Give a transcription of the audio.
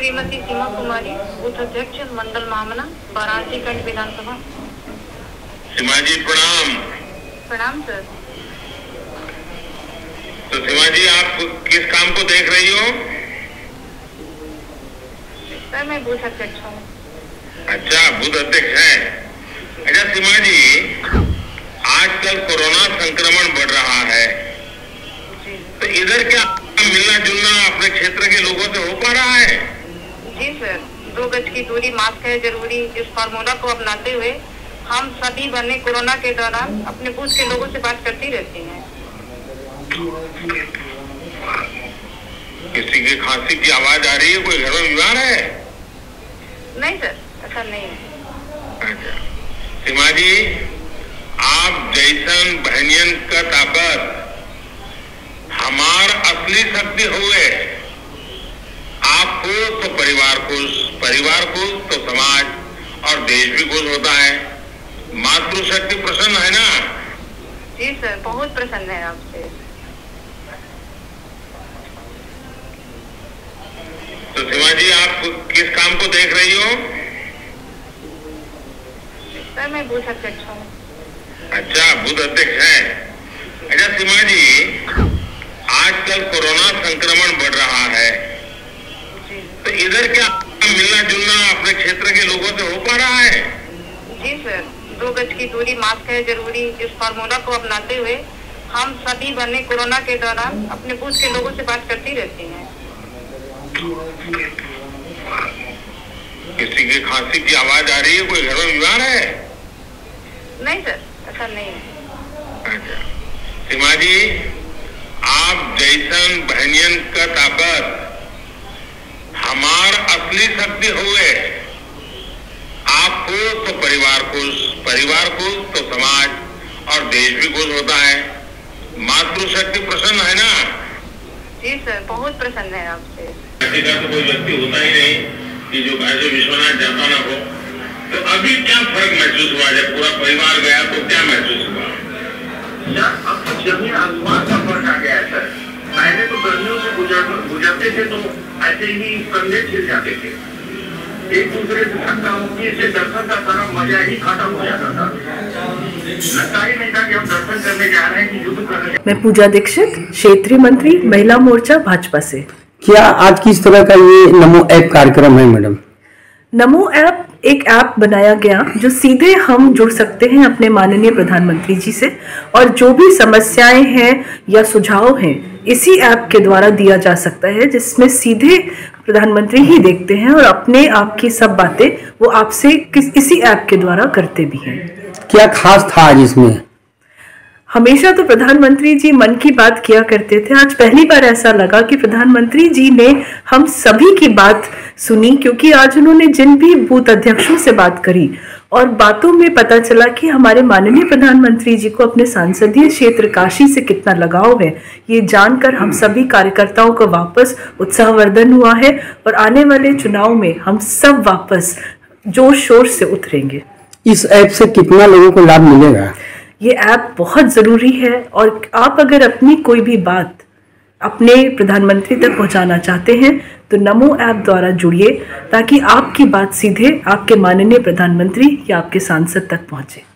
श्रीमती सीमा कुमारी, booth अध्यक्ष मंडल मामला, वाराणसी खंड विधानसभा। सीमा जी प्रणाम। प्रणाम सर। तो सीमा जी आप किस काम को देख रही हो? सर मैं बूथ अध्यक्ष हूँ। अच्छा, बूथ अध्यक्ष है। अच्छा सीमा जी, आजकल कोरोना संक्रमण बढ़ रहा है, तो इधर क्या मिलना जुलना अपने क्षेत्र के लोगों से हो पा रहा है? जी सर, 2 गज की दूरी, मास्क है जरूरी, इस फार्मूला को अपनाते हुए हम सभी बने कोरोना के दौरान अपने बूथ के लोगों से बात करती रहती हैं। किसी की खांसी की आवाज आ रही है? कोई घर में बीमार है? नहीं सर, ऐसा नहीं है। अच्छा सीमा जी, आप जैसन बहनियन का ताकत हमार असली शक्ति हुए, आप खुश तो परिवार खुश, परिवार खुश तो समाज और देश भी खुश होता है। मातृशक्ति प्रसन्न है ना? जी सर, बहुत प्रसन्न है आपसे। तो सीमा जी आप किस काम को देख रही हो? सर मैं बूथ अध्यक्ष हूँ। अच्छा, बूथ अध्यक्ष है। अच्छा सीमा जी, आजकल कोरोना संक्रमण बढ़ रहा है, तो इधर क्या मिलना जुलना अपने क्षेत्र के लोगों से हो पा रहा है? जी सर, 2 गज की दूरी, मास्क है जरूरी, इस फार्मूला को अपनाते हुए हम सभी बने कोरोना के दौरान अपने बूथ के लोगों से बात करती रहती हैं। किसी की खांसी की आवाज आ रही है? कोई घर में बीमार है? नहीं सर, ऐसा नहीं है। अच्छा सीमा जी, आप जैसन बहनियन का ताकत हमार असली शक्ति हुए, आप खुश तो परिवार खुश, परिवार खुश तो समाज और देश भी खुश होता है। मातृशक्ति प्रसन्न है ना? जी सर, बहुत प्रसन्न है आपसे। का तो कोई व्यक्ति होता ही नहीं कि जो काशी विश्वनाथ जाता ना हो। तो अभी क्या फर्क महसूस हुआ? जब पूरा परिवार गया तो क्या महसूस हुआ? अब तो जमीन आसमान का फर्क आ गया है सर। पहले तो गर्मियों से गुजरते थे तो ऐसे ही कंधे छिल जाते थे, एक दूसरे से धक्का मुक्की से दर्शन का सारा मजा ही खत्म हो जाता था। लगता ही नहीं था कि हम दर्शन करने जा रहे हैं कि युद्ध करने। मैं पूजा दीक्षित, क्षेत्रीय मंत्री, महिला मोर्चा भाजपा से। क्या आज किस तरह का ये नमो ऐप कार्यक्रम है मैडम? नमो ऐप एक ऐप बनाया गया जो सीधे हम जुड़ सकते हैं अपने माननीय प्रधानमंत्री जी से, और जो भी समस्याएं हैं या सुझाव हैं इसी ऐप के द्वारा दिया जा सकता है, जिसमें सीधे प्रधानमंत्री ही देखते हैं और अपने आप की सब बातें वो आपसे इसी ऐप के द्वारा करते भी हैं। क्या खास था आज इसमें? हमेशा तो प्रधानमंत्री जी मन की बात किया करते थे, आज पहली बार ऐसा लगा कि प्रधानमंत्री जी ने हम सभी की बात सुनी, क्योंकि आज उन्होंने जिन भी बूथ अध्यक्षों से बात करी और बातों में पता चला कि हमारे माननीय प्रधानमंत्री जी को अपने संसदीय क्षेत्र काशी से कितना लगाव है। ये जानकर हम सभी कार्यकर्ताओं को वापस उत्साहवर्धन हुआ है और आने वाले चुनाव में हम सब वापस जोश शोर से उतरेंगे। इस ऐप से कितना लोगों को लाभ मिलेगा? ये ऐप बहुत ज़रूरी है, और आप अगर अपनी कोई भी बात अपने प्रधानमंत्री तक पहुंचाना चाहते हैं तो नमो ऐप द्वारा जुड़िए, ताकि आपकी बात सीधे आपके माननीय प्रधानमंत्री या आपके सांसद तक पहुंचे।